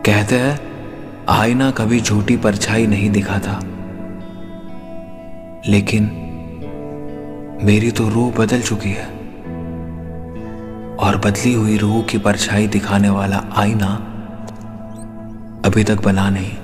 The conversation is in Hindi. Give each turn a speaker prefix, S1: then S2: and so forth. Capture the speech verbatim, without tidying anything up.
S1: कहते हैं आईना कभी झूठी परछाई नहीं दिखाता, लेकिन मेरी तो रूह बदल चुकी है और बदली हुई रूह की परछाई दिखाने वाला आईना अभी तक बना नहीं।